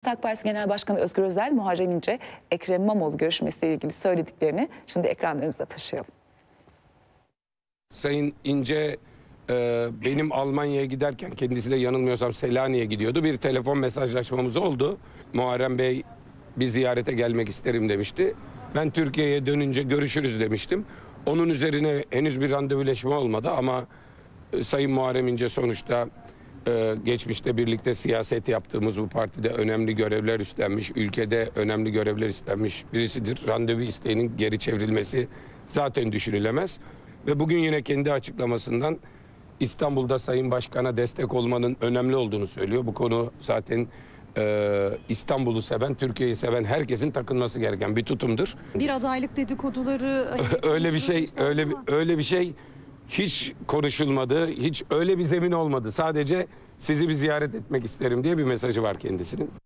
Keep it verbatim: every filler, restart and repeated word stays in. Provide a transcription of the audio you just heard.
AK Parti Genel Başkanı Özgür Özel, Muharrem İnce, Ekrem İmamoğlu görüşmesiyle ilgili söylediklerini şimdi ekranlarınıza taşıyalım. Sayın İnce e, benim Almanya'ya giderken, kendisi de yanılmıyorsam Selanik'e gidiyordu. Bir telefon mesajlaşmamız oldu. Muharrem Bey bir ziyarete gelmek isterim demişti. Ben Türkiye'ye dönünce görüşürüz demiştim. Onun üzerine henüz bir randevuleşme olmadı ama e, Sayın Muharrem İnce sonuçta e, geçmişte birlikte siyaset yaptığımız bu partide önemli görevler üstlenmiş, ülkede önemli görevler üstlenmiş birisidir. Randevu isteğinin geri çevrilmesi zaten düşünülemez. Ve bugün yine kendi açıklamasından İstanbul'da Sayın Başkan'a destek olmanın önemli olduğunu söylüyor. Bu konu zaten e, İstanbul'u seven, Türkiye'yi seven herkesin takınması gereken bir tutumdur. Bir adaylık dedikoduları hani öyle bir şey, öyle bir, ama. öyle bir şey hiç konuşulmadı, hiç öyle bir zemin olmadı. Sadece sizi bir ziyaret etmek isterim diye bir mesajı var kendisinin.